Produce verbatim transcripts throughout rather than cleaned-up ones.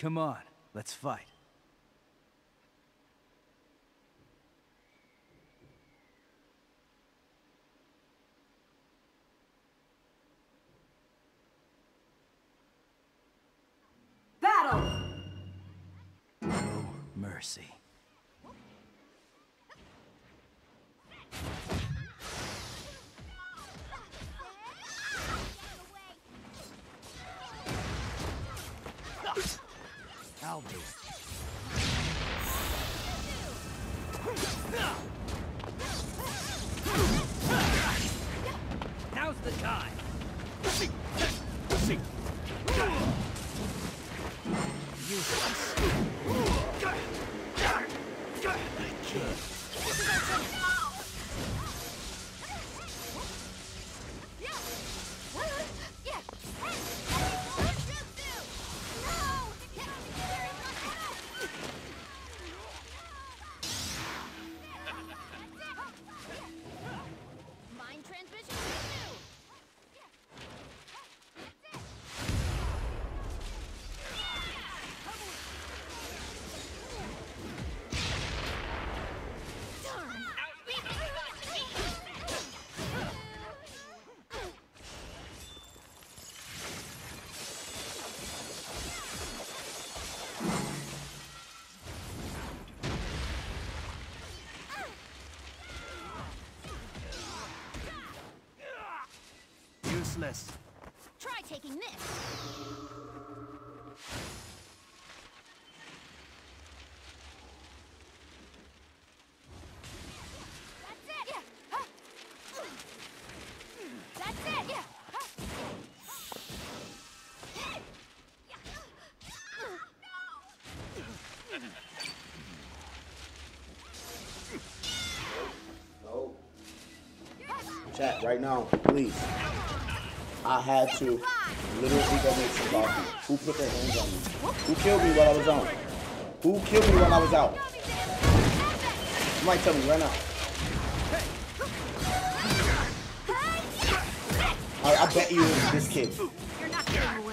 Come on, let's fight. Battle! No mercy. I'll do it. Now's the time. Useless. Useless. Try taking this. That's it. Yeah. Huh. That's it. Yeah. Huh. No. Chat right now, please. I had to literally go make some coffee. Who put their hands on me? Who killed me while I was on? Who killed me while I was out? Somebody tell me right now. I, I bet you it was this kid. You're not getting away.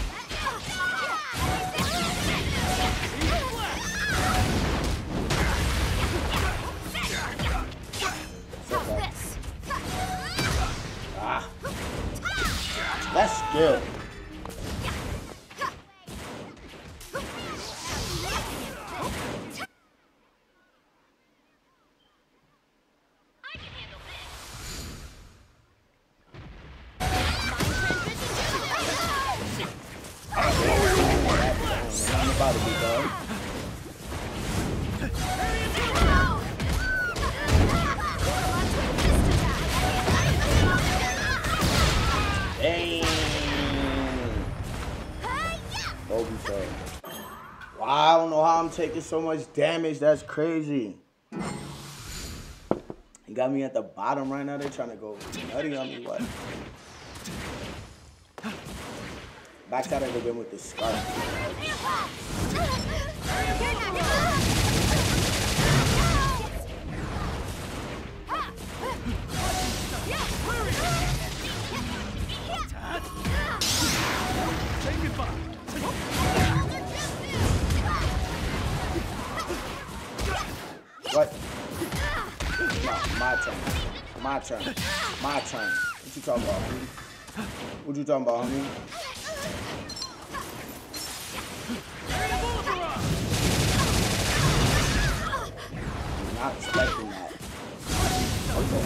Okay. Ah. That's good. I'm about to be done. Wow, I don't know how I'm taking so much damage. That's crazy. He got me at the bottom right now. They're trying to go nutty on me. What? Backside of the game with the scarf. Say goodbye. What? No, my turn. My turn. My turn. What you talking about, homie? What you talking about, homie? Not expecting that. Okay.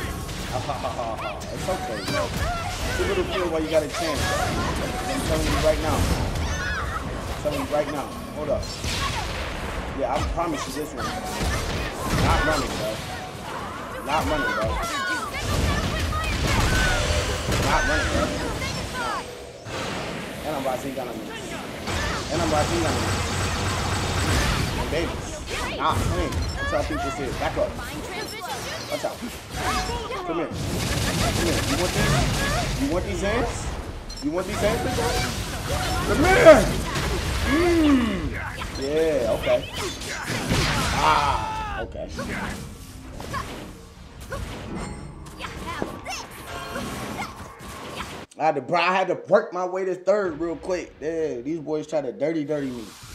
It's okay, bro. It's a little feel while you got a chance. I'm telling you right now. I'm telling you right now. Hold up. Yeah, I promise you this one. Not running, bro. Not running, bro. Not running, bro. Nah. And I'm rising down on me. And I'm rising down on me. And babies. Nah, come here. That's how people say it. Back up. Watch out. Come here. Come here. You want these? You want these hands? You want these hands, big boy? Come here! Mmm. Yeah, okay. Ah, okay. I had to, bro, I had to work my way to third real quick. Yeah, these boys try to dirty, dirty me.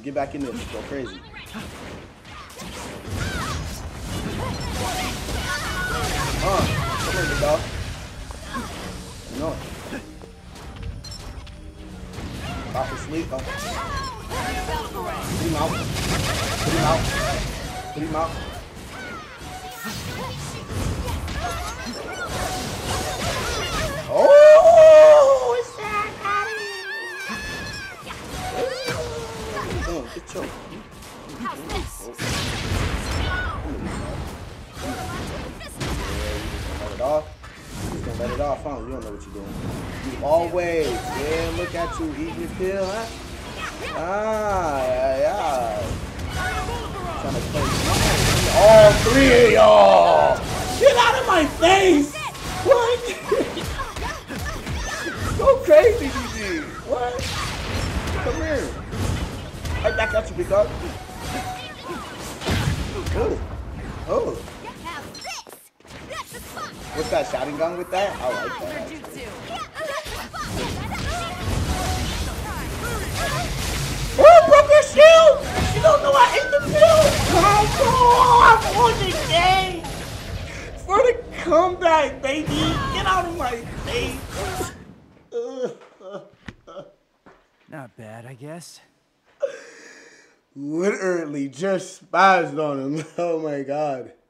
get back in there. Just go crazy. Uh, come here, big dog. No. Off to sleep. Uh. Put him out. Put him out. Put him out. Oh, it's that guy. Oh, good choke. Let it off. Just gonna let it off, huh? You don't know what you're doing. You always, yeah, look at you eating your pill, huh? Ah, yeah, yeah. Trying to play all three of y'all. Get out of my face! What? Go crazy, D G. What? Come here. Right back at you, big dog. Oh. Oh. What's that, shouting gun with that? I like that. Oh, broke your shield! You don't know I ate the pill! Come on! I'm on the game! For the comeback, baby! Get out of my face! Not bad, I guess. Literally just spazzed on him. Oh my god.